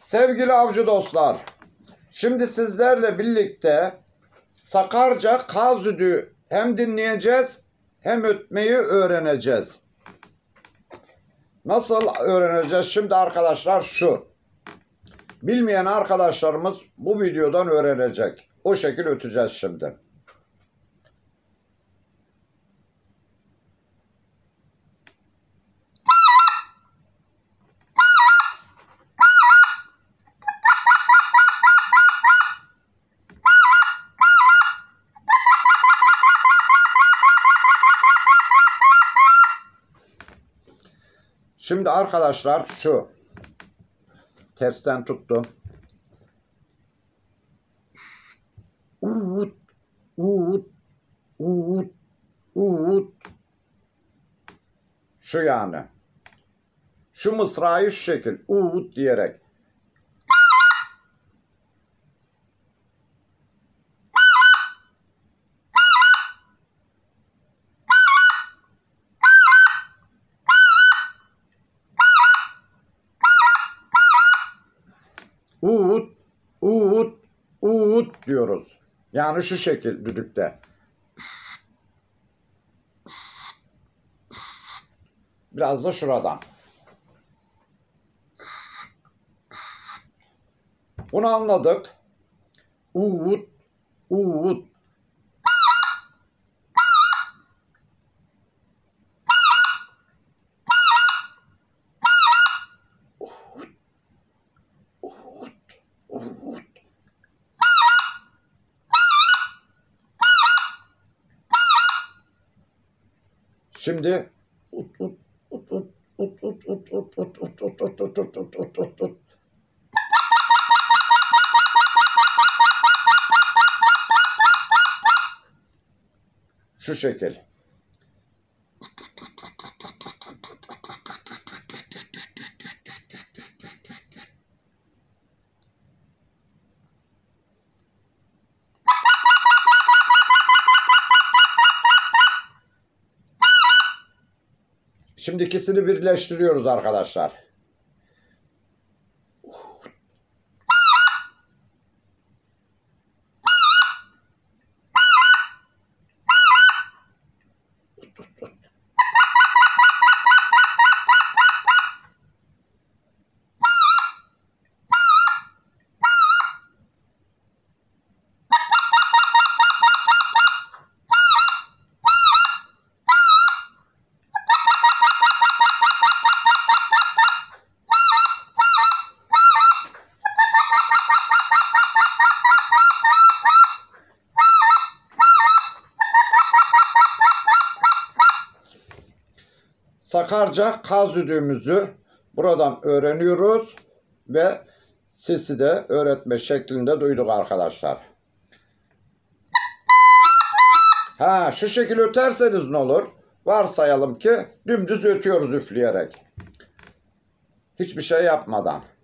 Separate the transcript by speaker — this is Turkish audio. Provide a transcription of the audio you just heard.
Speaker 1: Sevgili avcı dostlar, şimdi sizlerle birlikte Sakarca kaz düdüğü hem dinleyeceğiz hem ötmeyi öğreneceğiz. Nasıl öğreneceğiz? Şimdi arkadaşlar şu. Bilmeyen arkadaşlarımız bu videodan öğrenecek. O şekil öteceğiz şimdi. Şimdi arkadaşlar şu. Tersten tuttum. Uut, uut, uut, uut. Şu yani. Şu mısrayı şu şekil. Uut diyerek. Uut, uut, uut diyoruz. Yani şu şekil düdükte. Biraz da şuradan. Bunu anladık. Uut, uut. Şimdi ut ut ut ut ut ut ut ut ut ut ut ut ut ut ut ut. Şu şekil. Şimdi ikisini birleştiriyoruz arkadaşlar. Sakarca kaz düdüğümüzü buradan öğreniyoruz ve sesi de öğretme şeklinde duyduk arkadaşlar. Şu şekil öterseniz ne olur? Varsayalım ki dümdüz ötüyoruz üfleyerek. Hiçbir şey yapmadan.